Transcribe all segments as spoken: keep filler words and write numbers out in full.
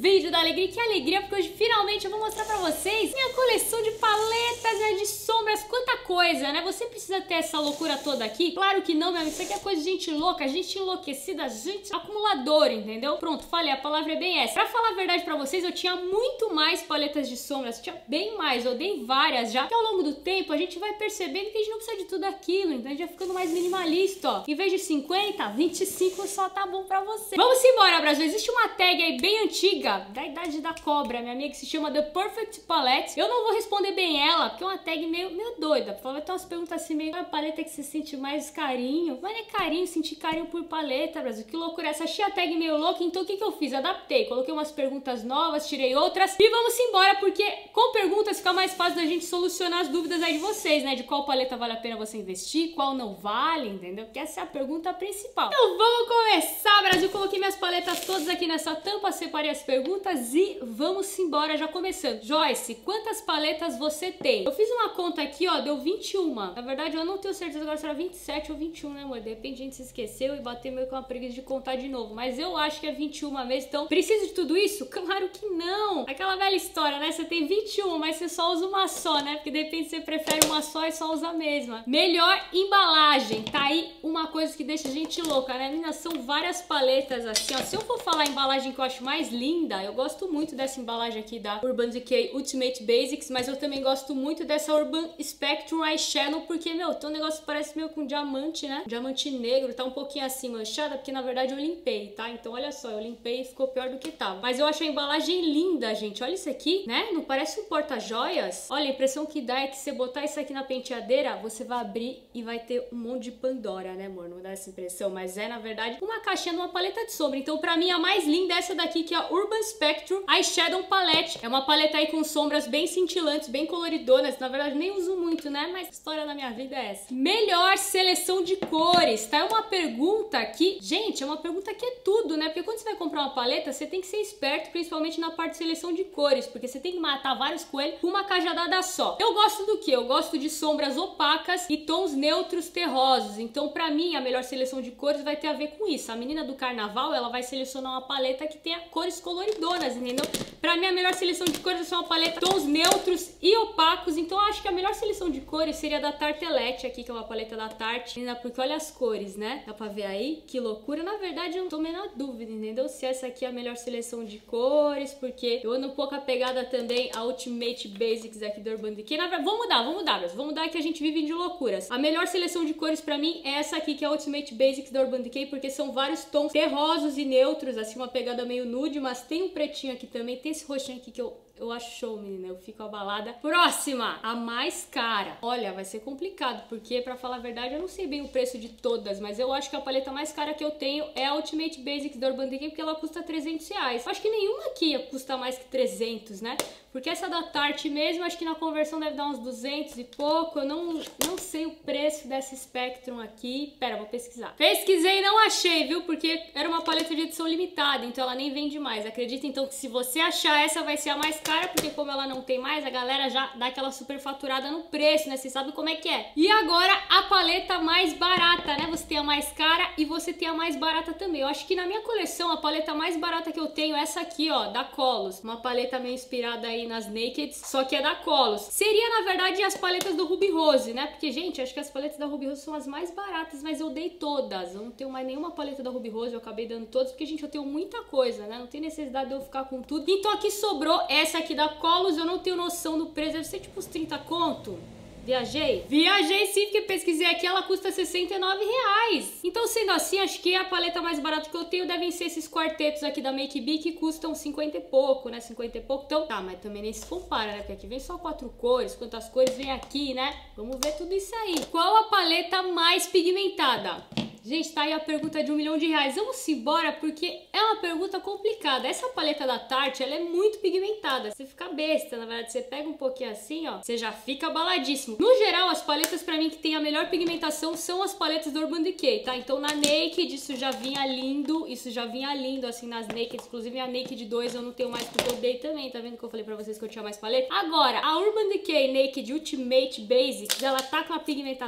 vídeo da alegria. Que alegria, porque hoje finalmente eu vou mostrar pra vocês minha coleção de paletas, né, de sombras, quanta coisa, né? Você precisa ter essa loucura toda aqui? Claro que não, meu amigo, isso aqui é coisa de gente louca, gente enlouquecida, gente acumuladora, entendeu? Pronto, falei, a palavra é bem essa. Pra falar a verdade pra vocês, eu tinha muito mais paletas de sombras, tinha bem mais, eu dei várias já, que ao longo do tempo a gente vai percebendo que a gente não precisa de tudo aquilo, então a gente vai ficando mais minimalista, ó. Em vez de cinquenta, vinte e cinco só tá bom pra você. Vamos embora, Brasil. Existe uma tag aí bem antiga, da idade da cobra, minha amiga, que se chama The Perfect Palette. Eu não vou responder bem ela, porque é uma tag meio, meio doida. Vai ter umas perguntas assim, meio, a paleta que você sente mais carinho. Mas não é carinho, sentir carinho por paleta, Brasil. Que loucura essa. Achei a tag meio louca, então o que que eu fiz? Adaptei, coloquei umas perguntas novas, tirei outras e vamos embora, porque com perguntas fica mais fácil da gente solucionar as dúvidas aí de vocês, né? De qual paleta vale a pena você investir, qual não vale, entendeu? Porque essa é a pergunta principal. Então vamos começar, Brasil. Coloquei minhas paletas todas aqui nessa tampa, separei as perguntas e vamos embora, já começando. Joyce, quantas paletas você tem? Eu fiz uma conta aqui, ó, deu vinte e uma. Na verdade, eu não tenho certeza agora se era vinte e sete ou vinte e um, né, amor? De repente a gente se esqueceu e bateu meio com uma preguiça de contar de novo. Mas eu acho que é vinte e uma mesmo. Então, preciso de tudo isso? Claro que não! Aquela velha história, né? Você tem vinte e uma, mas você só usa uma só, né? Porque de repente você prefere uma só e só usa a mesma. Melhor embalagem. Tá aí uma coisa que deixa a gente louca, né? Meninas, são várias paletas assim, ó. Se eu for falar a embalagem que eu acho mais linda, eu gosto muito dessa embalagem aqui da Urban Decay Ultimate Basics, mas eu também gosto muito dessa Urban Spectrum Eyeshadow, porque, meu, tem um negócio que parece meio com diamante, né? Diamante negro, tá um pouquinho assim manchada, porque na verdade eu limpei, tá? Então olha só, eu limpei e ficou pior do que tava. Mas eu acho a embalagem linda, gente. Olha isso aqui, né? Não parece um porta-joias? Olha, a impressão que dá é que você botar isso aqui na penteadeira, você vai abrir e vai ter um monte de Pandora, né, amor? Não dá essa impressão, mas é, na verdade, uma caixinha de uma paleta de sombra. Então, pra mim, a mais linda é essa daqui, que é a Urban Spectrum Eyeshadow Palette. É uma paleta aí com sombras bem cintilantes, bem coloridonas. Na verdade, nem uso muito, né? Mas a história da minha vida é essa. Melhor seleção de cores, tá? É uma pergunta que, gente, é uma pergunta que é tudo, né? Porque quando você vai comprar uma paleta, você tem que ser esperto, principalmente na parte de seleção de cores, porque você tem que matar vários coelhos com uma cajadada só. Eu gosto do quê? Eu gosto de sombras opacas e tons neutros terrosos. Então, pra mim, a melhor seleção de cores vai ter a ver com isso. A menina do carnaval, ela vai selecionar uma paleta que tenha cores coloridonas, entendeu? Pra mim, a melhor seleção de cores é só uma paleta tons neutros e opacos. Então, eu acho que a melhor seleção de cores seria da Tartelette aqui, que é uma paleta da Tarte. Porque olha as cores, né? Dá pra ver aí? Que loucura. Na verdade, eu não tô meio na dúvida, entendeu? Se essa aqui é a melhor seleção de cores, porque eu ando um pouco apegada também a Ultimate Basics aqui do Urban Decay. Na verdade, vamos mudar, vamos mudar, mas vamos mudar que a gente vive de loucuras. A melhor seleção de cores pra mim é essa aqui, que é a Ultimate Basics do Urban Decay, porque são vários tons terrosos e neutros, assim, uma pegada meio nude, mas tem um pretinho aqui também, tem esse roxinho aqui que eu... Eu acho show, menina. Eu fico abalada. Próxima, a mais cara. Olha, vai ser complicado, porque, pra falar a verdade, eu não sei bem o preço de todas, mas eu acho que a paleta mais cara que eu tenho é a Ultimate Basics da Urban Decay, porque ela custa trezentos reais. Eu acho que nenhuma aqui custa mais que trezentos, né? Porque essa da Tarte mesmo, acho que na conversão deve dar uns duzentos e pouco. Eu não, não sei o preço dessa Spectrum aqui. Pera, vou pesquisar. Pesquisei e não achei, viu? Porque era uma paleta de edição limitada, então ela nem vende mais. Acredita, então, que se você achar essa, vai ser a mais cara, porque como ela não tem mais, a galera já dá aquela super faturada no preço, né? Você sabe como é que é. E agora, a paleta mais barata, né? Você tem a mais cara e você tem a mais barata também. Eu acho que na minha coleção, a paleta mais barata que eu tenho é essa aqui, ó, da Colos. Uma paleta meio inspirada aí nas Nakeds, só que é da Colos. Seria, na verdade, as paletas do Ruby Rose, né? Porque, gente, acho que as paletas da Ruby Rose são as mais baratas, mas eu dei todas. Eu não tenho mais nenhuma paleta da Ruby Rose, eu acabei dando todas, porque, gente, eu tenho muita coisa, né? Não tem necessidade de eu ficar com tudo. Então aqui sobrou essa aqui da Colos, eu não tenho noção do preço, deve ser tipo uns trinta conto. Viajei? Viajei sim, porque pesquisei aqui, ela custa sessenta e nove reais. Então, sendo assim, acho que a paleta mais barata que eu tenho devem ser esses quartetos aqui da Make Be, que custam cinquenta e pouco, né? cinquenta e pouco. Então, tá, mas também nem se compara, né? Porque aqui vem só quatro cores, quantas cores vem aqui, né? Vamos ver tudo isso aí. Qual a paleta mais pigmentada? Gente, tá aí a pergunta de um milhão de reais. Vamos embora, porque é uma pergunta complicada. Essa paleta da Tarte, ela é muito pigmentada. Você fica besta, na verdade. Você pega um pouquinho assim, ó, você já fica abaladíssimo. No geral, as paletas pra mim que tem a melhor pigmentação são as paletas do Urban Decay, tá? Então na Naked isso já vinha lindo, isso já vinha lindo assim nas Naked. Inclusive a Naked dois eu não tenho mais porque eu dei também. Tá vendo que eu falei pra vocês que eu tinha mais paleta? Agora, a Urban Decay Naked Ultimate Basics, ela tá com uma pigmentação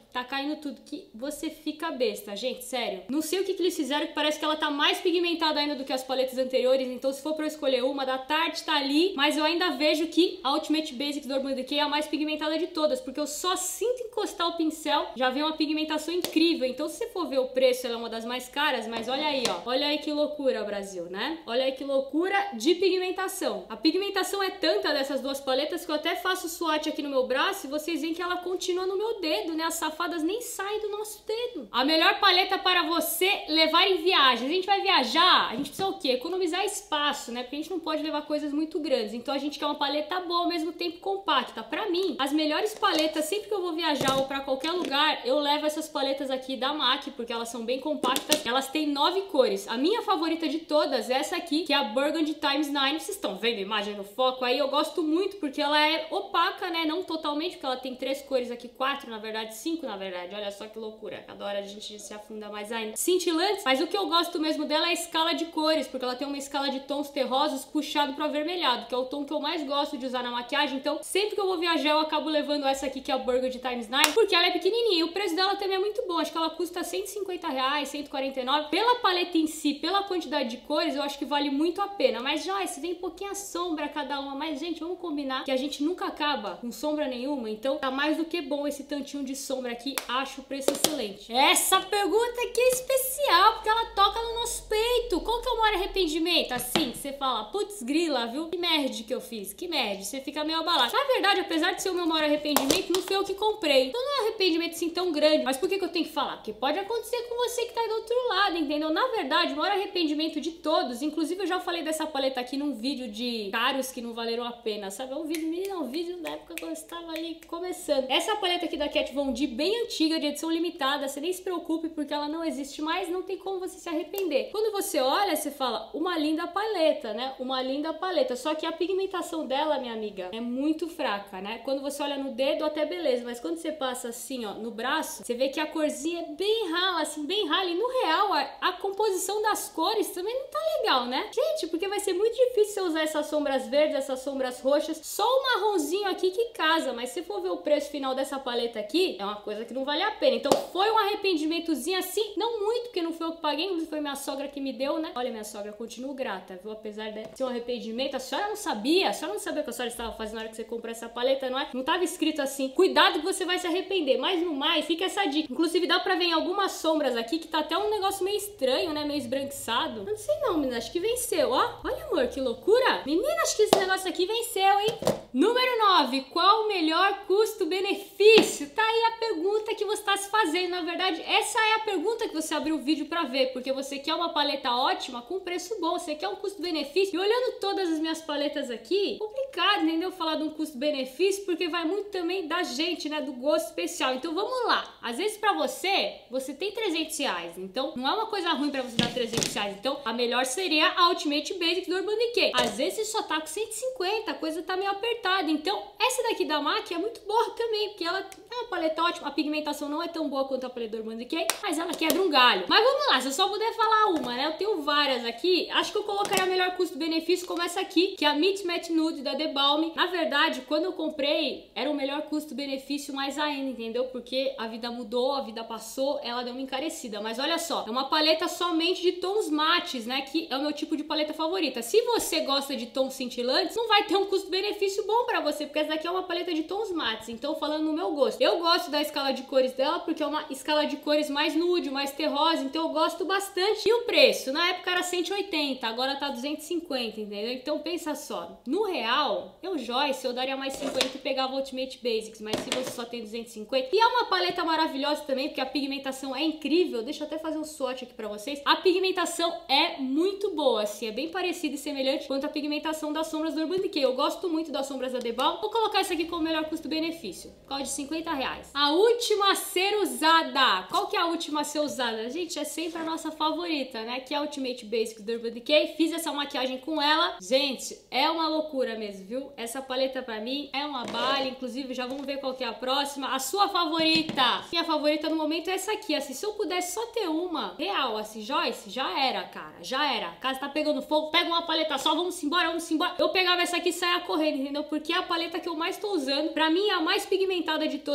tá caindo tudo, que você fica besta, gente, sério. Não sei o que, que eles fizeram, que parece que ela tá mais pigmentada ainda do que as paletas anteriores, então se for pra eu escolher uma, da Tarte tá ali, mas eu ainda vejo que a Ultimate Basics do Urban Decay é a mais pigmentada de todas, porque eu só sinto encostar o pincel, já vem uma pigmentação incrível. Então se você for ver o preço, ela é uma das mais caras, mas olha aí, ó, olha aí que loucura, Brasil, né? Olha aí que loucura de pigmentação. A pigmentação é tanta dessas duas paletas que eu até faço swatch aqui no meu braço e vocês veem que ela continua no meu dedo, né? As safadas nem saem do nosso dedo. A melhor paleta para você levar em viagem. A gente vai viajar, a gente precisa o quê? Economizar espaço, né? Porque a gente não pode levar coisas muito grandes. Então a gente quer uma paleta boa, ao mesmo tempo compacta. Pra mim, as melhores paletas, sempre que eu vou viajar ou pra qualquer lugar, eu levo essas paletas aqui da M A C, porque elas são bem compactas. Elas têm nove cores. A minha favorita de todas é essa aqui, que é a Burgundy times nove. Vocês estão vendo a imagem no foco aí? Eu gosto muito porque ela é opaca, né? Não totalmente, porque ela tem três cores aqui, quatro, na verdade, cinco, na verdade. Olha só que loucura. Cada hora a gente se afunda mais ainda. Cintilantes, mas o que eu gosto mesmo dela é a escala de cores, porque ela tem uma escala de tons terrosos puxado para avermelhado, que é o tom que eu mais gosto de usar na maquiagem. Então, sempre que eu vou viajar, eu acabo levando essa aqui, que é a Burgundy times nove, porque ela é pequenininha. E o preço dela também é muito bom. Acho que ela custa cento e cinquenta reais, cento e quarenta e nove. Pela paleta em si, pela quantidade de cores, eu acho que vale muito a pena. Mas já, se vem pouquinha sombra cada uma. Mas, gente, vamos combinar que a gente nunca acaba com sombra nenhuma. Então, tá mais do que bom esse tantinho de sombra aqui. Acho o preço excelente. Essa pergunta aqui é especial, porque ela toca no nosso peito. Qual que é o maior arrependimento? Assim, você fala, putz, grila, viu? Que merda que eu fiz, que merda. Você fica meio abalado. Na verdade, apesar de ser o meu maior arrependimento, não foi eu que comprei. Então não é um arrependimento assim tão grande. Mas por que que eu tenho que falar? Porque pode acontecer com você que tá aí do outro lado, entendeu? Na verdade, o maior arrependimento de todos, inclusive eu já falei dessa paleta aqui num vídeo de caros que não valeram a pena, sabe? É um vídeo, menina, é um vídeo da época que eu estava ali começando. Essa paleta aqui da Kat Von D, bem antiga, de edição limitada, você nem se preocupe porque ela não existe mais, não tem como você se arrepender. Quando você olha, você fala, uma linda paleta, né? Uma linda paleta, só que a pigmentação dela, minha amiga, é muito fraca, né? Quando você olha no dedo, até beleza, mas quando você passa assim, ó, no braço, você vê que a corzinha é bem rala, assim, bem rala, e no real, a, a composição das cores também não tá legal, né? Gente, porque vai ser muito difícil você usar essas sombras verdes, essas sombras roxas, só o marronzinho aqui que casa, mas se for ver o preço final dessa paleta aqui, é uma coisa que não vale a pena. Então foi um arrependimentozinho assim, não muito, porque não foi eu que paguei, inclusive foi minha sogra que me deu, né? Olha, minha sogra, eu continuo grata, viu? Apesar de ser um arrependimento, a senhora não sabia, a senhora não sabia o que a senhora estava fazendo na hora que você comprou essa paleta, não é? Não tava escrito assim, cuidado que você vai se arrepender, mas no mais, fica essa dica. Inclusive dá pra ver em algumas sombras aqui que tá até um negócio meio estranho, né? Meio esbranquiçado. Eu não sei não, menina, acho que venceu, ó. Olha, amor, que loucura. Menina, acho que esse negócio aqui venceu, hein? Número nove, qual o melhor custo-benefício? Tá aí a pergunta que você tá se fazendo. Na verdade, essa é a pergunta que você abriu o vídeo pra ver, porque você quer uma paleta ótima com preço bom, você quer um custo-benefício. E olhando todas as minhas paletas aqui, complicado, entendeu? Falar de um custo-benefício, porque vai muito também da gente, né? Do gosto especial. Então vamos lá. Às vezes pra você, você tem trezentos reais, então não é uma coisa ruim pra você dar trezentos reais. Então a melhor seria a Ultimate Basics do Urban Decay. Às vezes você só tá com cento e cinquenta, a coisa tá meio apertada. Então essa daqui da M A C é muito boa também, porque ela é uma paleta ótima. A pigmentação não é tão boa quanto a paleta do Urban Decay, mas ela quebra um galho. Mas vamos lá, se eu só puder falar uma, né? Eu tenho várias aqui. Acho que eu colocaria a melhor custo-benefício como essa aqui, que é a Meet Matte Nude da The Balm. Na verdade, quando eu comprei, era o melhor custo-benefício mais ainda, entendeu? Porque a vida mudou, a vida passou, ela deu uma encarecida. Mas olha só, é uma paleta somente de tons mates, né? Que é o meu tipo de paleta favorita. Se você gosta de tons cintilantes, não vai ter um custo-benefício bom pra você, porque essa daqui é uma paleta de tons mates. Então, falando no meu gosto, eu gosto da escala de cores dela, porque é uma escala de cores mais nude, mais terrosa, então eu gosto bastante. E o preço? Na época era cento e oitenta, agora tá duzentos e cinquenta, entendeu? Então pensa só, no real, eu, Joyce, eu daria mais cinquenta e pegava Ultimate Basics, mas se você só tem duzentos e cinquenta, e é uma paleta maravilhosa também, porque a pigmentação é incrível. Deixa eu até fazer um swatch aqui pra vocês. A pigmentação é muito boa, assim, é bem parecida e semelhante quanto a pigmentação das sombras do Urban Decay. Eu gosto muito das sombras da The Balm. Vou colocar essa aqui como melhor custo-benefício, qual de cinquenta reais. A última a ser usada. Qual que é a última a ser usada? Gente, é sempre a nossa favorita, né? Que é a Ultimate Basics do Urban Decay. Fiz essa maquiagem com ela. Gente, é uma loucura mesmo, viu? Essa paleta pra mim é uma bala. Inclusive, já vamos ver qual que é a próxima. A sua favorita? Minha favorita no momento é essa aqui, assim. Se eu pudesse só ter uma real, assim, Joyce, já era, cara. Já era. A casa tá pegando fogo. Pega uma paleta só, vamos embora, vamos embora. Eu pegava essa aqui e saia correndo, entendeu? Porque é a paleta que eu mais tô usando. Pra mim, é a mais pigmentada de todas.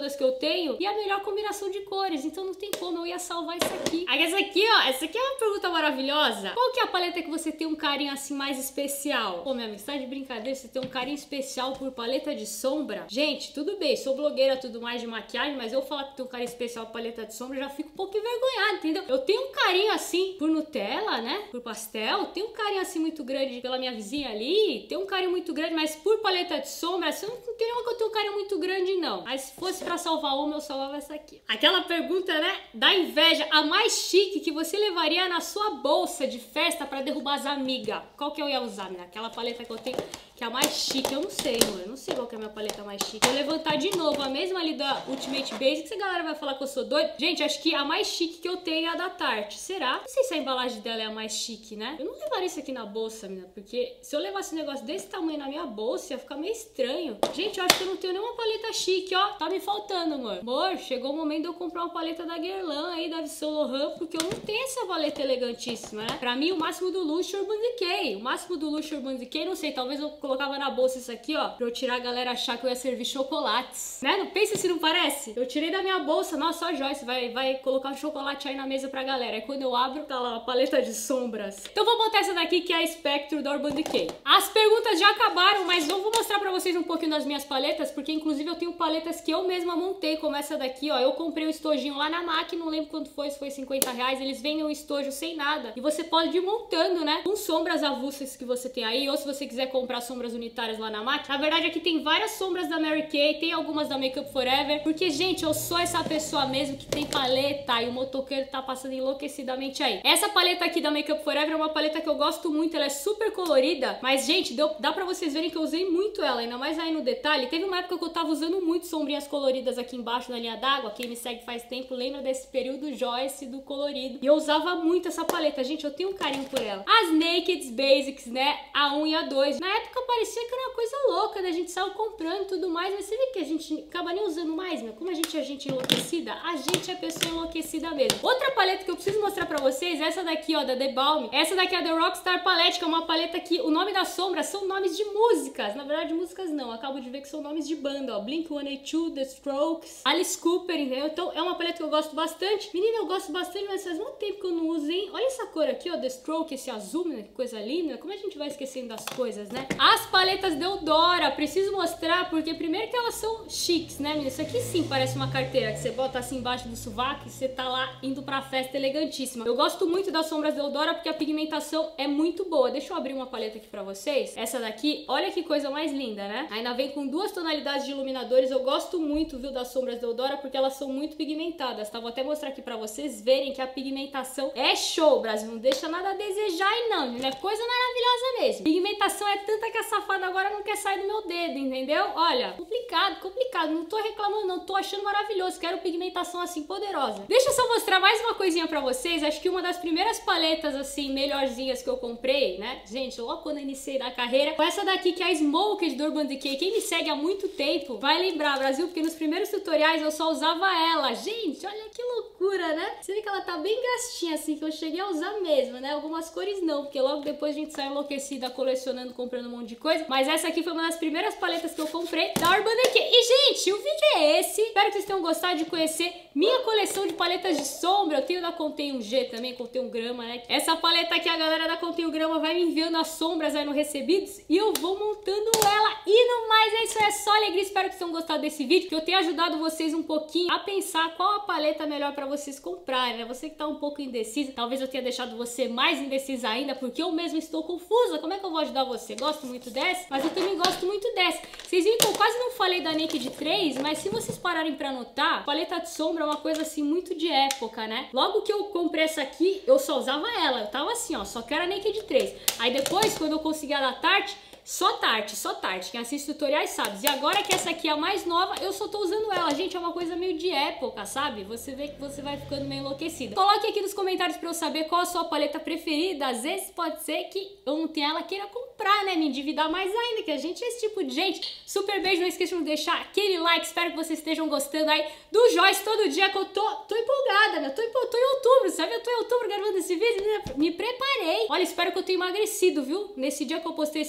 todas que eu tenho e a melhor combinação de cores, então não tem como, eu ia salvar isso aqui. Aí essa aqui, ó, essa aqui é uma pergunta maravilhosa. Qual que é a paleta que você tem um carinho assim mais especial? Pô, minha amiga, tá de brincadeira, você tem um carinho especial por paleta de sombra? Gente, tudo bem, sou blogueira, tudo mais de maquiagem, mas eu falar que tenho um carinho especial por paleta de sombra, eu já fico um pouco envergonhada, entendeu? Eu tenho um carinho assim por Nutella, né? Por pastel, tenho um carinho assim muito grande pela minha vizinha ali, tenho um carinho muito grande, mas por paleta de sombra, assim, não tem nenhuma que eu tenho um carinho muito grande, não. Mas se fosse pra salvar uma, eu salvava essa aqui. Aquela pergunta, né, da inveja, a mais chique que você levaria na sua bolsa de festa pra derrubar as amigas. Qual que eu ia usar, né? Aquela paleta que eu tenho, que é a mais chique, eu não sei, mano. Eu não sei qual que é a minha paleta mais chique. Vou levantar de novo a mesma ali da Ultimate Basics, a galera vai falar que eu sou doida. Gente, acho que a mais chique que eu tenho é a da Tarte. Será? Não sei se a embalagem dela é a mais chique, né? Eu não levaria isso aqui na bolsa, menina, porque se eu levasse um negócio desse tamanho na minha bolsa, ia ficar meio estranho. Gente, eu acho que eu não tenho nenhuma paleta chique, ó. Tá me faltando, amor. Amor, chegou o momento de eu comprar uma paleta da Guerlain aí, da Yves Laurent, porque eu não tenho essa paleta elegantíssima, né? Pra mim, o máximo do luxo é Urban Decay. O máximo do luxo é Urban Decay, não sei, talvez eu colocava na bolsa isso aqui, ó, pra eu tirar a galera achar que eu ia servir chocolates, né? Não pensa se não parece? Eu tirei da minha bolsa, nossa, ó, Joyce, vai, vai colocar um chocolate aí na mesa pra galera. Aí quando eu abro, tá lá, a paleta de sombras. Então vou botar essa daqui, que é a Spectrum da Urban Decay. As perguntas já acabaram, mas eu vou mostrar pra vocês um pouquinho das minhas paletas, porque inclusive eu tenho paletas que eu mesma montei, como essa daqui, ó. Eu comprei um estojinho lá na M A C, não lembro quanto foi, se foi cinquenta reais. Eles vendem um estojo sem nada. E você pode ir montando, né? Com sombras avulsas que você tem aí, ou se você quiser comprar sombras unitárias lá na M A C. Na verdade, aqui tem várias sombras da Mary Kay, tem algumas da Makeup Forever, porque, gente, eu sou essa pessoa mesmo que tem paleta e o motoqueiro tá passando enlouquecidamente aí. Essa paleta aqui da Makeup Forever é uma paleta que eu gosto muito, ela é super colorida, mas, gente, deu, dá pra vocês verem que eu usei muito ela, ainda mais aí no detalhe. Teve uma época que eu tava usando muito sombrinhas coloridas aqui embaixo na linha d'água. Quem me segue faz tempo lembra desse período Joyce do colorido. E eu usava muito essa paleta, gente, eu tenho um carinho por ela. As Naked Basics, né, a um e a dois. Na época parecia que era uma coisa louca, né, a gente saiu comprando e tudo mais, mas você vê que a gente acaba nem usando mais, né, como a gente é gente enlouquecida, a gente é pessoa enlouquecida mesmo. Outra paleta que eu preciso mostrar pra vocês é essa daqui, ó, da The Balm. Essa daqui é a The Rockstar Palette, que é uma paleta que o nome das sombras são nomes de músicas. Na verdade, músicas não, eu acabo de ver que são nomes de banda, ó, Blink one eighty-two, The Strokes, Alice Cooper, entendeu? Então é uma paleta que eu gosto bastante. Menina, eu gosto bastante, mas faz muito tempo que eu não uso, hein? Olha essa cor aqui, ó, The Stroke, esse azul, né? Que coisa linda. Como a gente vai esquecendo das coisas, né? As paletas Deodora, preciso mostrar, porque primeiro que elas são chiques, né, menina? Isso aqui sim parece uma carteira que você bota assim embaixo do sovaco e você tá lá indo pra festa elegantíssima. Eu gosto muito das sombras Deodora porque a pigmentação é muito boa. Deixa eu abrir uma paleta aqui pra vocês. Essa daqui, olha que coisa mais linda, né? Ainda vem com duas tonalidades de iluminadores. Eu gosto muito, viu, das sombras Deodora porque elas são muito pigmentadas, tá? Vou até mostrar aqui pra vocês verem que a pigmentação é show, Brasil. Não deixa nada a desejar aí não, é coisa maravilhosa mesmo. Pigmentação é tanta que a safada agora não quer sair do meu dedo, entendeu? Olha, complicado, complicado. Não tô reclamando não, tô achando maravilhoso. Quero pigmentação assim poderosa. Deixa eu só mostrar mais uma coisinha pra vocês. Acho que uma das primeiras paletas assim melhorzinhas que eu comprei, né? Gente, logo quando eu iniciei na carreira, foi essa daqui que é a Smoked do Urban Decay. Quem me segue há muito tempo vai lembrar, Brasil, porque nos primeiros tutoriais eu só usava ela. Gente, olha que loucura, né? Você vê que ela tá bem gastinha assim, que eu cheguei a usar mesmo, né? Algumas cores não, porque logo depois a gente sai enlouquecida colecionando, comprando um monte de coisa. Mas essa aqui foi uma das primeiras paletas que eu comprei da Urban Decay. E, gente, o vídeo é esse. Espero que vocês tenham gostado de conhecer minha coleção de paletas de sombra. Eu tenho da Contém um G também, Contém um Grama, né? Essa paleta aqui, a galera da Contém um Grama vai me enviando as sombras aí no Recebidos e eu vou montando ela. E no mais, é isso, é só alegria. Espero que vocês tenham gostado desse vídeo, que eu tenha ajudado vocês um pouquinho a pensar qual a paleta melhor pra vocês comprarem, né? Você que tá um pouco indecisa, talvez eu tenha deixado você mais indecisa ainda, porque eu mesmo estou confusa. Como é que eu vou ajudar você? Gosto muito dessa, mas eu também gosto muito dessa. Vocês viram que eu quase não falei da Naked três, mas se vocês pararem pra notar, paleta de sombra é uma coisa assim muito de época, né? Logo que eu comprei essa aqui, eu só usava ela. Eu tava assim, ó, só que era Naked três. Aí depois, quando eu consegui a da Tarte, só Tarte, só Tarte. Quem assiste tutoriais sabe. E agora que essa aqui é a mais nova, eu só tô usando ela. Gente, é uma coisa meio de época, sabe? Você vê que você vai ficando meio enlouquecida. Coloque aqui nos comentários pra eu saber qual a sua paleta preferida. Às vezes pode ser que eu não tenha ela, queira comprar, né? Me endividar mais ainda, que a gente é esse tipo de gente. Super beijo, não esqueçam de deixar aquele like. Espero que vocês estejam gostando aí do Joyce todo dia, que eu tô, tô empolgada, né? Tô, tô em outubro, sabe? Eu tô em outubro gravando esse vídeo, me preparei. Olha, espero que eu tenha emagrecido, viu? Nesse dia que eu postei esse vídeo,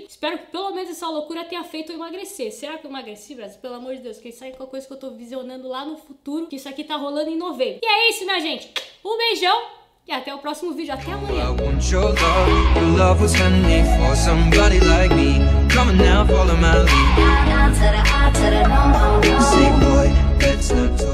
aí. Espero que pelo menos essa loucura tenha feito eu emagrecer. Será que eu emagreci, Brasil? Pelo amor de Deus, quem sabe qual coisa que eu tô visionando lá no futuro, que isso aqui tá rolando em novembro. E é isso, minha gente. Um beijão e até o próximo vídeo. Até amanhã. Say boy, let's not talk.